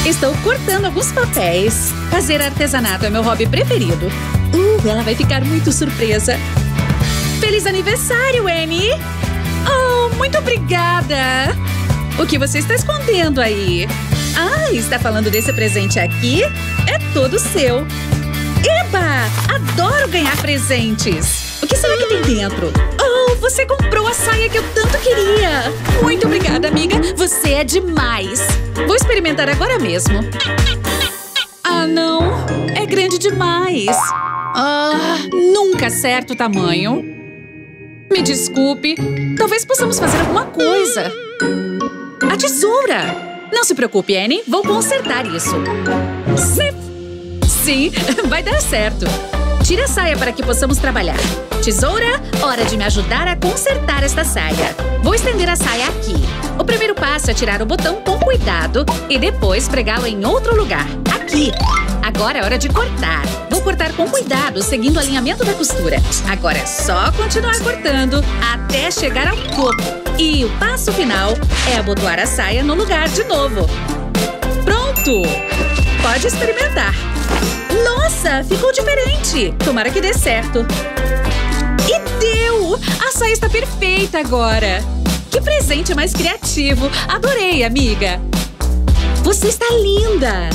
Estou cortando alguns papéis. Fazer artesanato é meu hobby preferido. Ela vai ficar muito surpresa. Feliz aniversário, Annie! Oh, muito obrigada! O que você está escondendo aí? Ah, está falando desse presente aqui? É todo seu. Eba! Adoro ganhar presentes! O que será que tem dentro? Oh, você comprou a saia que eu tanto queria! Muito obrigada, amiga! Você é demais! Vou experimentar agora mesmo. Ah, não! É grande demais! Nunca acerto o tamanho. Me desculpe. Talvez possamos fazer alguma coisa. A tesoura! Não se preocupe, Annie. Vou consertar isso. Sim, vai dar certo. Tire a saia para que possamos trabalhar. Tesoura, hora de me ajudar a consertar esta saia. Vou estender a saia aqui. O primeiro passo é tirar o botão com cuidado e depois pregá-lo em outro lugar. Aqui. Agora é hora de cortar. Vou cortar com cuidado, seguindo o alinhamento da costura. Agora é só continuar cortando até chegar ao topo. E o passo final é abotoar a saia no lugar de novo. Pronto! Pode experimentar. Nossa, ficou diferente! Tomara que dê certo. E deu! A saia está perfeita agora. Que presente mais criativo! Adorei, amiga! Você está linda!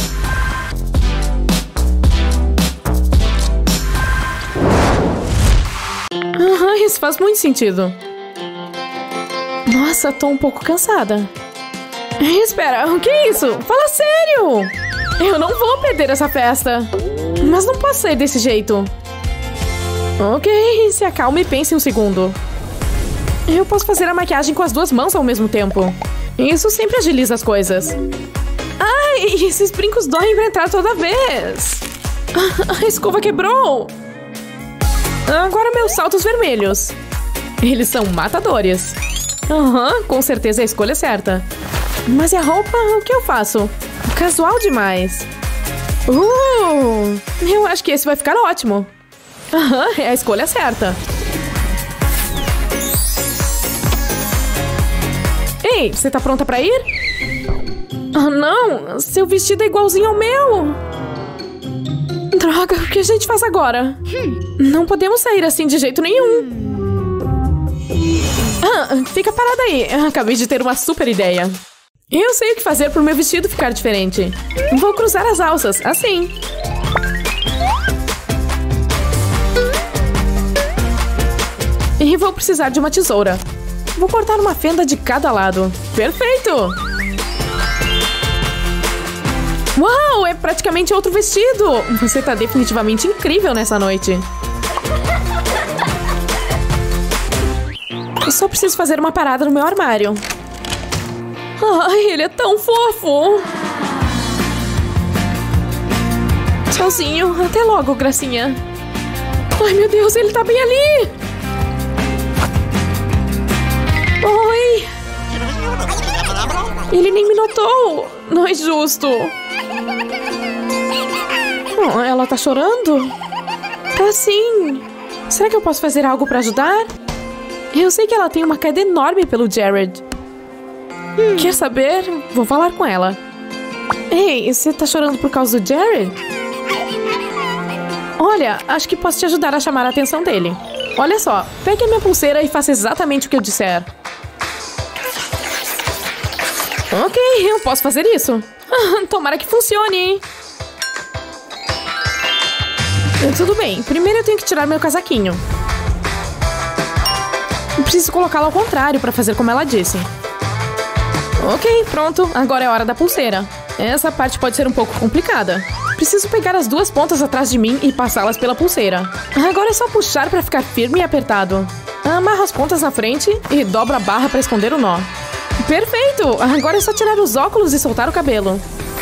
Isso faz muito sentido. Nossa, tô um pouco cansada. Espera, o que é isso? Fala sério! Eu não vou perder essa festa. Mas não posso sair desse jeito. Ok, se acalme e pense um segundo. Eu posso fazer a maquiagem com as duas mãos ao mesmo tempo. Isso sempre agiliza as coisas. Ai, esses brincos doem pra entrar toda vez. A escova quebrou. Agora meus saltos vermelhos. Eles são matadores. Com certeza é a escolha certa. Mas e a roupa? O que eu faço? Casual demais. Eu acho que esse vai ficar ótimo. É a escolha certa. Ei, você tá pronta pra ir? Não, seu vestido é igualzinho ao meu. Droga, o que a gente faz agora? Não podemos sair assim de jeito nenhum. Fica parada aí. Acabei de ter uma super ideia. Eu sei o que fazer pro meu vestido ficar diferente. Vou cruzar as alças, assim. E vou precisar de uma tesoura. Vou cortar uma fenda de cada lado. Perfeito! Uau, é praticamente outro vestido! Você tá definitivamente incrível nessa noite. Eu só preciso fazer uma parada no meu armário. Ai, ele é tão fofo! Tchauzinho, até logo, gracinha. Ai, meu Deus, ele tá bem ali! Oi! Ele nem me notou! Não é justo! Ela tá chorando? Tá sim! Será que eu posso fazer algo pra ajudar? Eu sei que ela tem uma queda enorme pelo Jared. Quer saber? Vou falar com ela. Ei, você tá chorando por causa do Jared? Olha, acho que posso te ajudar a chamar a atenção dele. Olha só, pegue a minha pulseira e faça exatamente o que eu disser. Ok, eu posso fazer isso. Tomara que funcione. Tudo bem, primeiro eu tenho que tirar meu casaquinho. Preciso colocá-lo ao contrário para fazer como ela disse. Ok, pronto. Agora é a hora da pulseira. Essa parte pode ser um pouco complicada. Preciso pegar as duas pontas atrás de mim e passá-las pela pulseira. Agora é só puxar para ficar firme e apertado. Amarra as pontas na frente e dobra a barra para esconder o nó. Perfeito! Agora é só tirar os óculos e soltar o cabelo.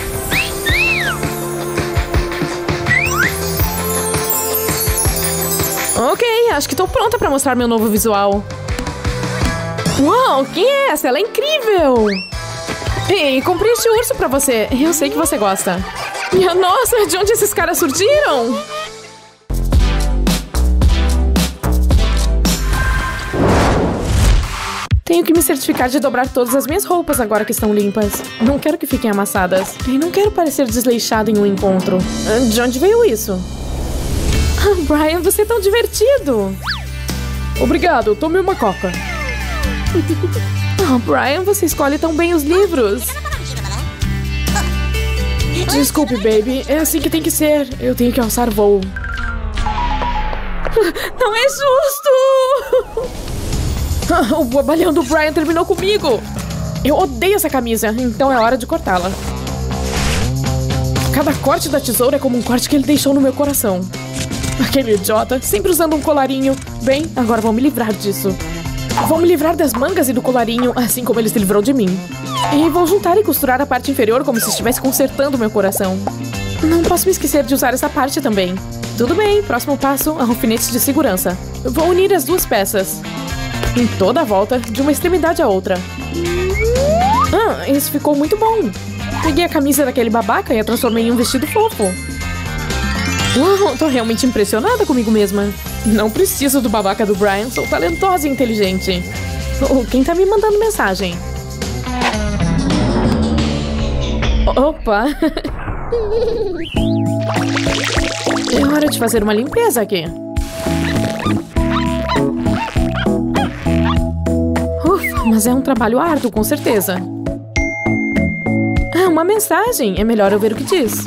Ok, acho que tô pronta para mostrar meu novo visual. Uau, quem é essa? Ela é incrível! Ei, comprei este urso pra você. Eu sei que você gosta. Nossa, de onde esses caras surgiram? Tenho que me certificar de dobrar todas as minhas roupas agora que estão limpas. Não quero que fiquem amassadas. E não quero parecer desleixado em um encontro. De onde veio isso? Ah, Brian, você é tão divertido. Obrigado, tome uma coca. Oh, Brian, você escolhe tão bem os livros. Desculpe, baby. É assim que tem que ser. Eu tenho que alçar voo. Não é justo! O bobalhão do Brian terminou comigo. Eu odeio essa camisa, então é hora de cortá-la. Cada corte da tesoura é como um corte que ele deixou no meu coração. Aquele idiota, sempre usando um colarinho. Bem, agora vou me livrar disso. Vou me livrar das mangas e do colarinho, assim como ele se livrou de mim. E vou juntar e costurar a parte inferior como se estivesse consertando meu coração. Não posso me esquecer de usar essa parte também. Tudo bem, próximo passo, alfinetes de segurança. Vou unir as duas peças. Em toda a volta, de uma extremidade à outra. Ah, isso ficou muito bom. Peguei a camisa daquele babaca e a transformei em um vestido fofo. Uau, tô realmente impressionada comigo mesma. Não preciso do babaca do Brian, sou talentosa e inteligente. Oh, quem tá me mandando mensagem? Opa! É hora de fazer uma limpeza aqui. Mas é um trabalho árduo, com certeza. Ah, uma mensagem. É melhor eu ver o que diz.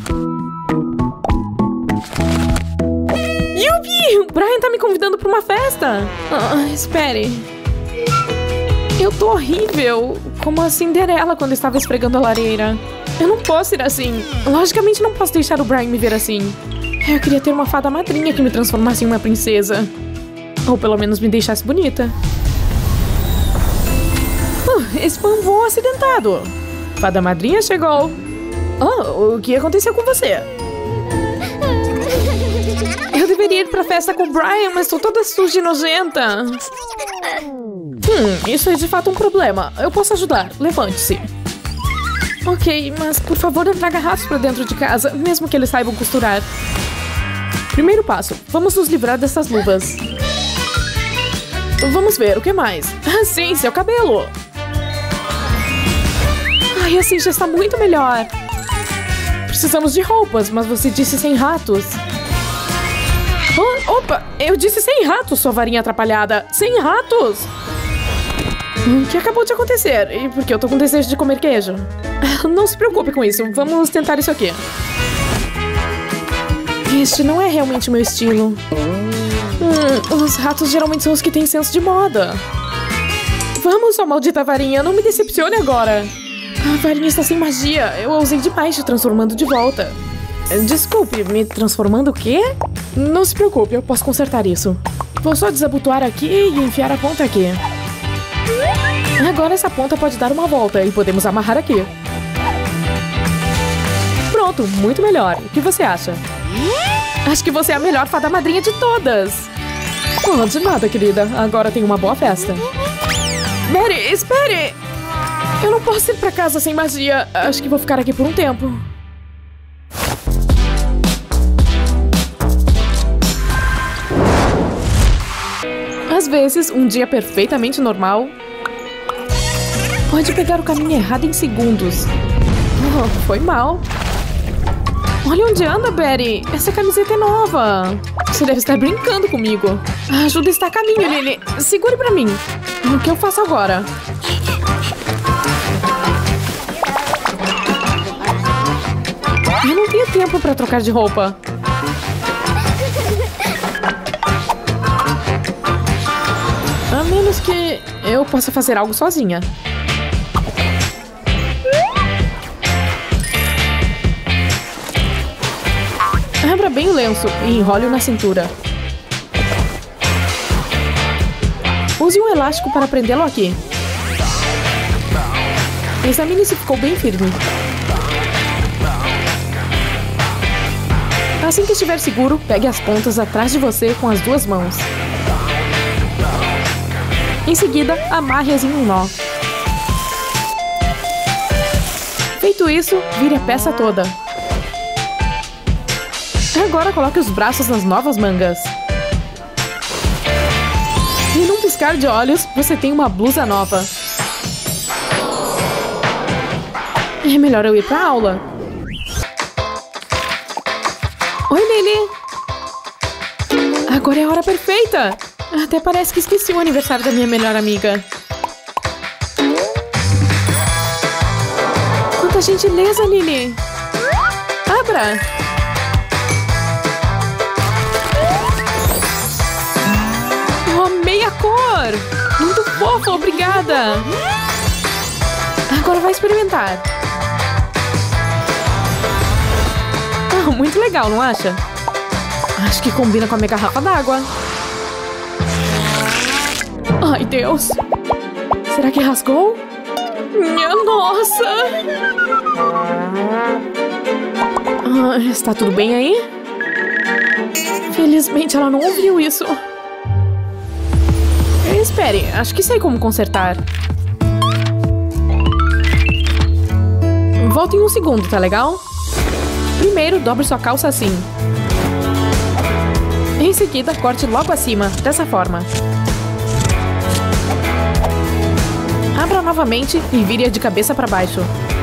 Yubi! O Brian tá me convidando pra uma festa. Espere. Eu tô horrível. Como a Cinderela quando estava esfregando a lareira. Eu não posso ir assim. Logicamente não posso deixar o Brian me ver assim. Eu queria ter uma fada madrinha que me transformasse em uma princesa. Ou pelo menos me deixasse bonita. Esse foi um voo acidentado. Fada madrinha chegou. Oh, o que aconteceu com você? Eu deveria ir pra festa com o Brian, mas tô toda suja e nojenta. Isso é de fato um problema. Eu posso ajudar. Levante-se. Ok, mas por favor não traga ratos pra dentro de casa, mesmo que eles saibam costurar. Primeiro passo. Vamos nos livrar dessas luvas. Vamos ver, o que mais? Ah, sim, seu cabelo. Ai, assim já está muito melhor. Precisamos de roupas, mas você disse sem ratos. Oh, opa, eu disse sem ratos, sua varinha atrapalhada. Sem ratos. O que acabou de acontecer? E por que eu tô com desejo de comer queijo? Não se preocupe com isso, vamos tentar isso aqui. Este não é realmente o meu estilo. Os ratos geralmente são os que têm senso de moda. Vamos, sua maldita varinha, não me decepcione agora. A varinha está sem magia. Eu usei demais te transformando de volta. Desculpe, me transformando o quê? Não se preocupe, eu posso consertar isso. Vou só desabotoar aqui e enfiar a ponta aqui. Agora essa ponta pode dar uma volta e podemos amarrar aqui. Pronto, muito melhor. O que você acha? Acho que você é a melhor fada madrinha de todas. Oh, de nada, querida. Agora tem uma boa festa. Mary, espere! Eu não posso ir pra casa sem magia. Acho que vou ficar aqui por um tempo. Às vezes, um dia perfeitamente normal pode pegar o caminho errado em segundos. Oh, foi mal. Olha onde anda, Betty. Essa camiseta é nova. Você deve estar brincando comigo. Ajuda está a caminho, Lily. Segure pra mim. O que eu faço agora? Eu não tenho tempo pra trocar de roupa. A menos que eu possa fazer algo sozinha. Abra bem o lenço e enrole-o na cintura. Use um elástico para prendê-lo aqui. Examine se ficou bem firme. Assim que estiver seguro, pegue as pontas atrás de você com as duas mãos. Em seguida, amarre-as em um nó. Feito isso, vire a peça toda. Agora coloque os braços nas novas mangas. E num piscar de olhos, você tem uma blusa nova. É melhor eu ir pra aula. Oi, Lily. Agora é a hora perfeita. Até parece que esqueci o aniversário da minha melhor amiga. Quanta gentileza, Lily. Abra. Eu amei a cor. Muito fofa, obrigada. Agora vai experimentar. Ah, muito legal, não acha? Acho que combina com a minha garrafa d'água. Ai, Deus. Será que rasgou? Minha nossa! Ah, está tudo bem aí? Felizmente ela não ouviu isso. Espere, acho que sei como consertar. Volta em um segundo, tá legal? Primeiro, dobre sua calça assim. Em seguida, corte logo acima, dessa forma. Abra novamente e vire-a de cabeça para baixo.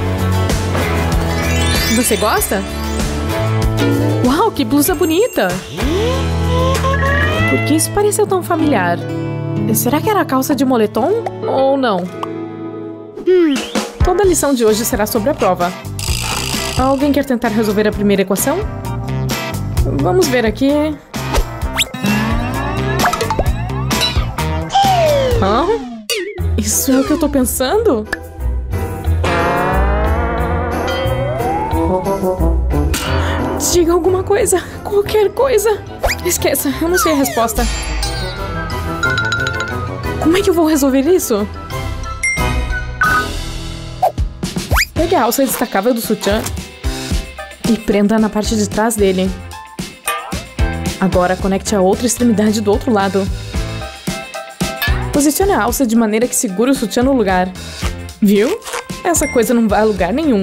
Você gosta? Uau, que blusa bonita! Por que isso pareceu tão familiar? Será que era a calça de moletom? Ou não? Toda a lição de hoje será sobre a prova. Alguém quer tentar resolver a primeira equação? Vamos ver aqui. Hã? Isso é o que eu tô pensando? Diga alguma coisa. Qualquer coisa. Esqueça, eu não sei a resposta. Como é que eu vou resolver isso? Pegue a alça destacável do sutiã e prenda na parte de trás dele. Agora conecte a outra extremidade do outro lado. Posicione a alça de maneira que segure o sutiã no lugar. Viu? Essa coisa não vai a lugar nenhum.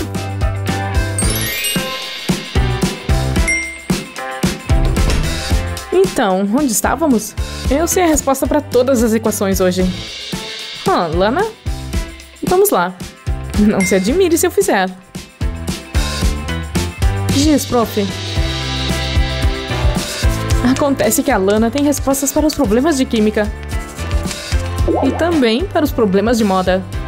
Então, onde estávamos? Eu sei a resposta para todas as equações hoje. Lana? Vamos lá. Não se admire se eu fizer. Diz, prof. Acontece que a Lana tem respostas para os problemas de química. E também para os problemas de moda.